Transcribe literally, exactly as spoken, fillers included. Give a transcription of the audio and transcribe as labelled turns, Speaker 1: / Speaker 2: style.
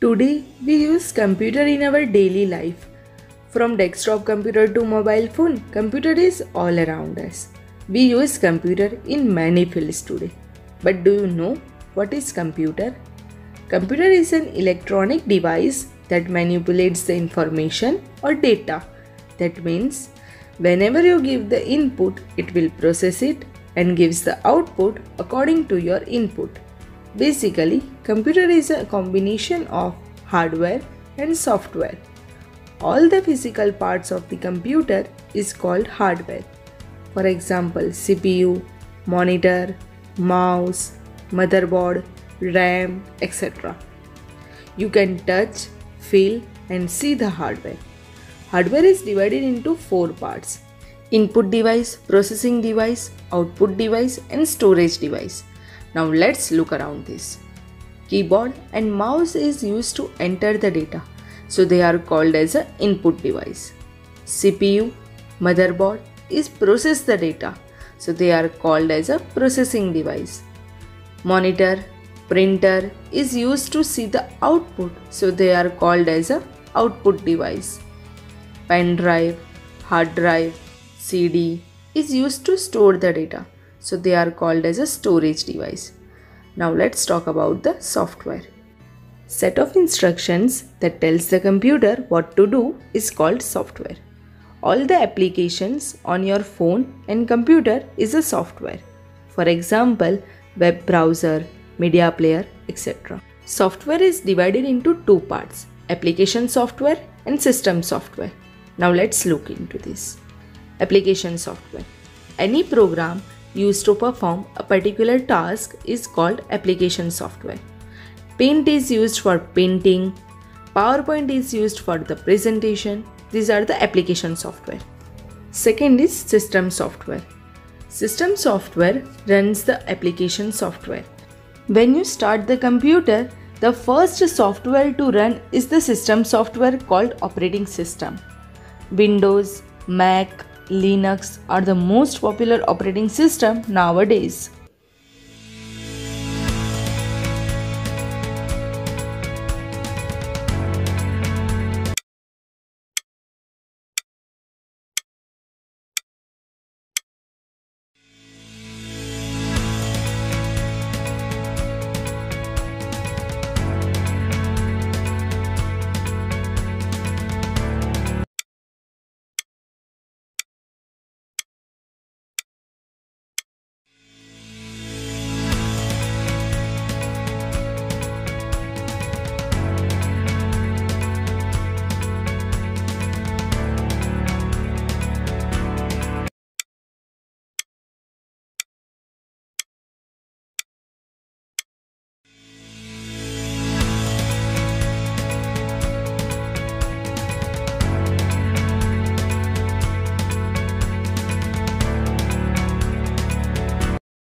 Speaker 1: Today we use computer in our daily life. From desktop computer to mobile phone, computer is all around us. We use computer in many fields today. But do you know what is computer? Computer is an electronic device that manipulates the information or data. That means whenever you give the input, it will process it and gives the output according to your input. Basically, computer is a combination of hardware and software. All the physical parts of the computer is called hardware. For example, C P U, monitor, mouse, motherboard, RAM, et cetera. You can touch, feel and see the hardware. Hardware is divided into four parts: input device, processing device, output device and storage device. Now let's look around this. Keyboard and mouse is used to enter the data, so they are called as an input device. C P U, motherboard is process the data, so they are called as a processing device. Monitor, printer is used to see the output, so they are called as a output device. Pen drive, hard drive, C D is used to store the data, so they are called as a storage device. Now let's talk about the software. Set of instructions that tells the computer what to do is called software. All the applications on your phone and computer is a software. For example, web browser, media player, et cetera. Software is divided into two parts: application software and system software. Now let's look into this. Application software. Any program used to perform a particular task is called application software. Paint is used for painting. PowerPoint is used for the presentation. These are the application software. Second is system software. System software runs the application software. When you start the computer, the first software to run is the system software called operating system. Windows, Mac, Linux are the most popular operating system nowadays.